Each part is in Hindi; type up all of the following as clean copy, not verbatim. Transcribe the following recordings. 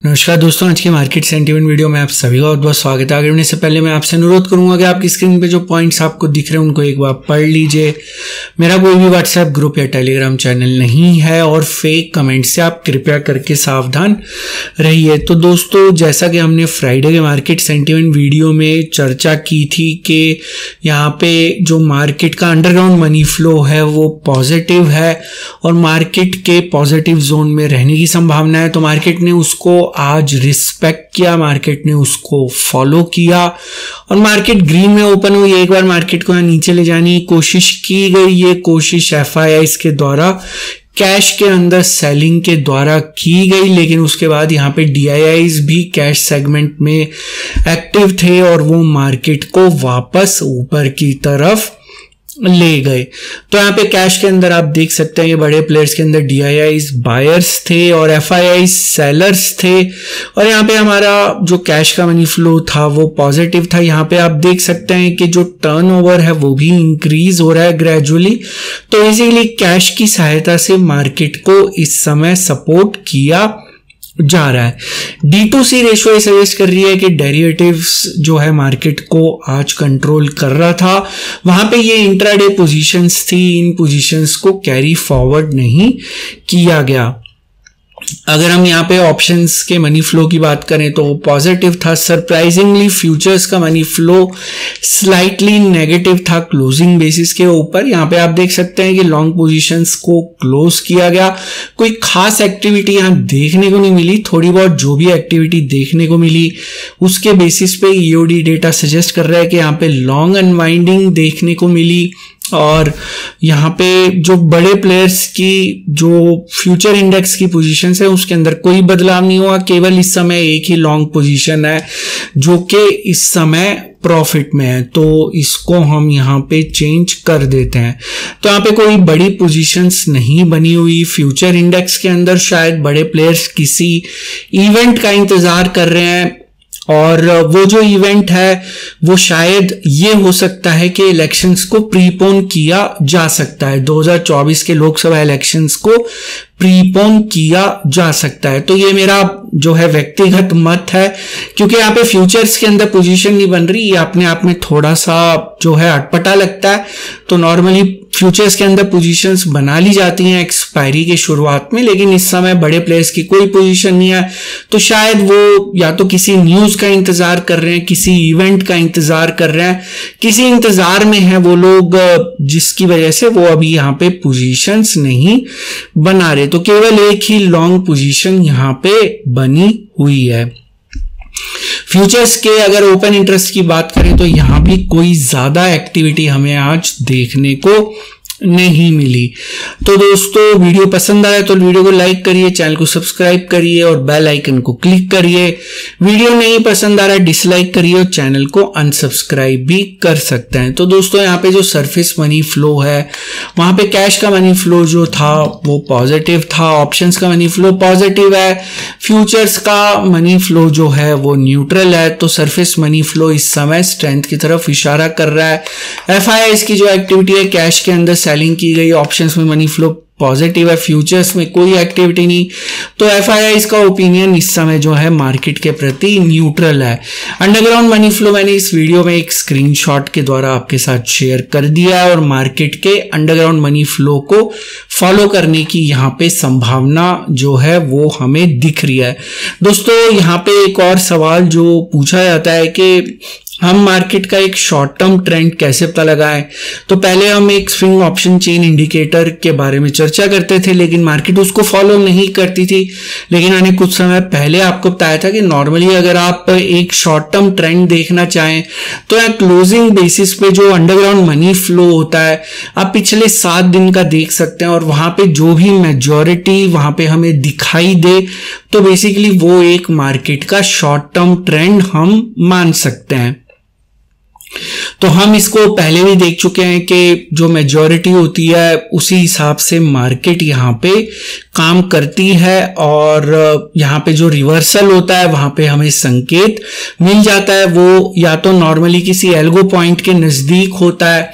नमस्कार दोस्तों, आज की मार्केट सेंटीमेंट वीडियो में आप सभी का बहुत बहुत स्वागत है। आगे बढ़ने से पहले मैं आपसे अनुरोध करूंगा कि आपकी स्क्रीन पे जो पॉइंट्स आपको दिख रहे हैं उनको एक बार पढ़ लीजिए। मेरा कोई भी व्हाट्सएप ग्रुप या टेलीग्राम चैनल नहीं है और फेक कमेंट से आप कृपया करके सावधान रहिए। तो दोस्तों, जैसा कि हमने फ्राइडे के मार्केट सेंटीमेंट वीडियो में चर्चा की थी कि यहाँ पे जो मार्केट का अंडरग्राउंड मनी फ्लो है वो पॉजिटिव है और मार्केट के पॉजिटिव जोन में रहने की संभावना है। तो मार्केट ने उसको आज रिस्पेक्ट किया, मार्केट ने उसको फॉलो किया और मार्केट ग्रीन में ओपन हुई। एक बार मार्केट को यहाँ नीचे ले जाने की कोशिश की गई। ये कोशिश FIIs के द्वारा कैश के अंदर सेलिंग के द्वारा की गई, लेकिन उसके बाद यहाँ पे DIIs भी कैश सेगमेंट में एक्टिव थे और वो मार्केट को वापस ऊपर की तरफ ले गए। तो यहाँ पे कैश के अंदर आप देख सकते हैं ये बड़े प्लेयर्स के अंदर DIIs बायर्स थे और FIIs सेलर्स थे और यहाँ पे हमारा जो कैश का मनी फ्लो था वो पॉजिटिव था। यहाँ पे आप देख सकते हैं कि जो टर्नओवर है वो भी इंक्रीज हो रहा है ग्रेजुअली। तो इसीलिए कैश की सहायता से मार्केट को इस समय सपोर्ट किया जा रहा है। D2C रेशियो सजेस्ट कर रही है कि डेरिवेटिव्स जो है मार्केट को आज कंट्रोल कर रहा था। वहां पे ये इंट्राडे पोजीशंस थी, इन पोजीशंस को कैरी फॉरवर्ड नहीं किया गया। अगर हम यहाँ पे ऑप्शंस के मनी फ्लो की बात करें तो पॉजिटिव था। सरप्राइजिंगली फ्यूचर्स का मनी फ्लो स्लाइटली नेगेटिव था क्लोजिंग बेसिस के ऊपर। यहाँ पे आप देख सकते हैं कि लॉन्ग पोजीशंस को क्लोज किया गया। कोई खास एक्टिविटी यहाँ देखने को नहीं मिली। थोड़ी बहुत जो भी एक्टिविटी देखने को मिली उसके बेसिस पे EOD डेटा सजेस्ट कर रहा है कि यहाँ पे लॉन्ग अनवाइंडिंग देखने को मिली और यहाँ पे जो बड़े प्लेयर्स की जो फ्यूचर इंडेक्स की पोजीशंस है उसके अंदर कोई बदलाव नहीं हुआ। केवल इस समय एक ही लॉन्ग पोजीशन है जो कि इस समय प्रॉफिट में है, तो इसको हम यहाँ पे चेंज कर देते हैं। तो यहाँ पे कोई बड़ी पोजीशंस नहीं बनी हुई फ्यूचर इंडेक्स के अंदर। शायद बड़े प्लेयर्स किसी इवेंट का इंतजार कर रहे हैं और वो जो इवेंट है वो शायद ये हो सकता है कि इलेक्शंस को प्रीपोन किया जा सकता है। 2024 के लोकसभा इलेक्शंस को प्रीपोन किया जा सकता है। तो ये मेरा जो है व्यक्तिगत मत है, क्योंकि यहाँ पे फ्यूचर्स के अंदर पोजीशन नहीं बन रही। ये अपने आप में थोड़ा सा जो है अटपटा लगता है। तो नॉर्मली फ्यूचर्स के अंदर पोजीशंस बना ली जाती हैं एक्सपायरी के शुरुआत में, लेकिन इस समय बड़े प्लेयर्स की कोई पोजीशन नहीं है। तो शायद वो या तो किसी न्यूज का इंतजार कर रहे हैं, किसी इवेंट का इंतजार कर रहे हैं, किसी इंतजार में है वो लोग, जिसकी वजह से वो अभी यहाँ पे पोजीशंस नहीं बना रहे। तो केवल एक ही लॉन्ग पोजीशन यहाँ पे बनी हुई है। फ्यूचर्स के अगर ओपन इंटरेस्ट की बात करें तो यहां भी कोई ज्यादा एक्टिविटी हमें आज देखने को नहीं मिली। तो दोस्तों, वीडियो पसंद आया तो वीडियो को लाइक करिए, चैनल को सब्सक्राइब करिए और बेल आइकन को क्लिक करिए। वीडियो नहीं पसंद आ रहा है डिसलाइक करिए और चैनल को अनसब्सक्राइब भी कर सकते हैं। तो दोस्तों, यहाँ पे जो सरफेस मनी फ्लो है वहां पे कैश का मनी फ्लो जो था वो पॉजिटिव था, ऑप्शंस का मनी फ्लो पॉजिटिव है, फ्यूचर्स का मनी फ्लो जो है वो न्यूट्रल है। तो सरफेस मनी फ्लो इस समय स्ट्रेंथ की तरफ इशारा कर रहा है। FIIs की जो एक्टिविटी है कैश के अंदर सेलिंग की गई, ऑप्शंस में मनी फ्लो पॉजिटिव है, फ्यूचर्स में कोई एक्टिविटी नहीं। तो FIIs का ओपिनियन इस समय जो है मार्केट के प्रति न्यूट्रल है। अंडरग्राउंड मनी फ्लो मैंने इस वीडियो में एक स्क्रीनशॉट के द्वारा आपके साथ शेयर कर दिया है और मार्केट के अंडरग्राउंड मनी फ्लो को फॉलो करने की यहाँ पे संभावना जो है वो हमें दिख रही है। दोस्तों, यहाँ पे एक और सवाल जो पूछा जाता है कि हम मार्केट का एक शॉर्ट टर्म ट्रेंड कैसे पता लगाएं। तो पहले हम एक स्विंग ऑप्शन चेन इंडिकेटर के बारे में चर्चा करते थे, लेकिन मार्केट उसको फॉलो नहीं करती थी। लेकिन मैंने कुछ समय पहले आपको बताया था कि नॉर्मली अगर आप एक शॉर्ट टर्म ट्रेंड देखना चाहें तो यहाँ क्लोजिंग बेसिस पे जो अंडरग्राउंड मनी फ्लो होता है आप पिछले 7 दिन का देख सकते हैं और वहां पे जो भी मेजॉरिटी वहां पे हमें दिखाई दे तो बेसिकली वो एक मार्केट का शॉर्ट टर्म ट्रेंड हम मान सकते हैं। तो हम इसको पहले भी देख चुके हैं कि जो मेजॉरिटी होती है उसी हिसाब से मार्केट यहाँ पे काम करती है और यहाँ पे जो रिवर्सल होता है वहां पे हमें संकेत मिल जाता है। वो या तो नॉर्मली किसी एल्गो पॉइंट के नजदीक होता है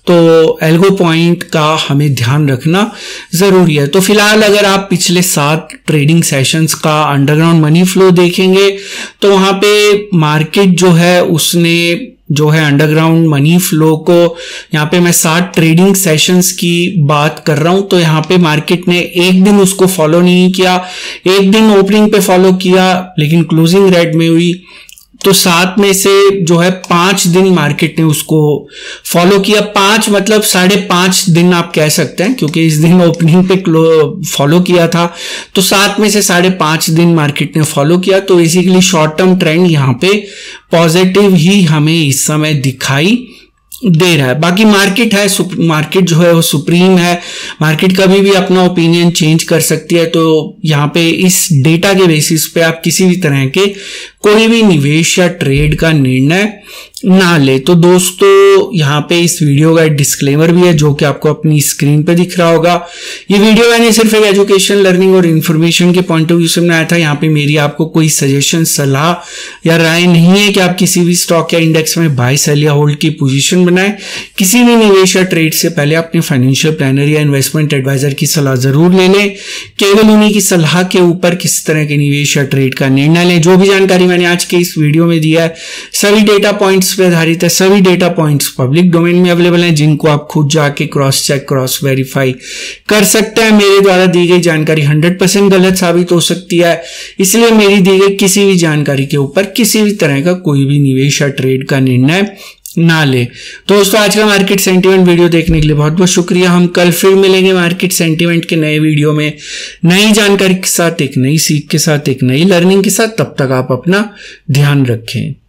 तो एल्गो पॉइंट का हमें ध्यान रखना ज़रूरी है। तो फिलहाल अगर आप पिछले 7 ट्रेडिंग सेशंस का अंडरग्राउंड मनी फ्लो देखेंगे तो वहाँ पे मार्केट जो है उसने जो है अंडरग्राउंड मनी फ्लो को, यहाँ पे मैं 7 ट्रेडिंग सेशंस की बात कर रहा हूं, तो यहाँ पे मार्केट ने एक दिन उसको फॉलो नहीं किया, एक दिन ओपनिंग पे फॉलो किया लेकिन क्लोजिंग रेड में हुई। तो 7 में से जो है 5 दिन मार्केट ने उसको फॉलो किया। 5 मतलब 5.5 दिन आप कह सकते हैं, क्योंकि इस दिन ओपनिंग पे फॉलो किया था। तो 7 में से 5.5 दिन मार्केट ने फॉलो किया। तो बेसिकली शॉर्ट टर्म ट्रेंड यहाँ पे पॉजिटिव ही हमें इस समय दिखाई दे रहा है। बाकी मार्केट है, मार्केट जो है वो सुप्रीम है, मार्केट कभी भी अपना ओपिनियन चेंज कर सकती है। तो यहाँ पे इस डेटा के बेसिस पे आप किसी भी तरह के कोई भी निवेश या ट्रेड का निर्णय ना ले। तो दोस्तों यहाँ पे इस वीडियो का डिस्क्लेमर भी है जो कि आपको अपनी स्क्रीन पे दिख रहा होगा। ये वीडियो मैंने सिर्फ एक एजुकेशन, लर्निंग और इन्फॉर्मेशन के पॉइंट ऑफ व्यू से बनाया था। यहाँ पे मेरी आपको कोई सजेशन, सलाह या राय नहीं है कि आप किसी भी स्टॉक या इंडेक्स में बाय, सेल या होल्ड की पोजीशन बनाएं। किसी भी निवेश या ट्रेड से पहले अपने फाइनेंशियल प्लानर या इन्वेस्टमेंट एडवाइजर की सलाह जरूर ले लें। केवल उन्हीं की सलाह के ऊपर किसी तरह के निवेश या ट्रेड का निर्णय लें। जो भी जानकारी मैंने आज के इस वीडियो में दिया है सभी डेटा पॉइंट्स पे आधारित है। सभी डेटा पॉइंट्स पब्लिक डोमेन में अवेलेबल हैं, जिनको आप खुद जाके क्रॉस चेक, क्रॉस वेरीफाई कर सकते हैं। मेरे द्वारा दी गई जानकारी 100% गलत साबित हो सकती है, इसलिए मेरी दी गई किसी भी जानकारी के ऊपर किसी भी तरह का कोई भी निवेश या ट्रेड का निर्णय ना ले। तो दोस्तों आज का मार्केट सेंटीमेंट वीडियो देखने के लिए बहुत बहुत शुक्रिया। हम कल फिर मिलेंगे मार्केट सेंटीमेंट के नए वीडियो में, नई जानकारी के साथ, एक नई सीख के साथ, एक नई लर्निंग के साथ। तब तक आप अपना ध्यान रखें।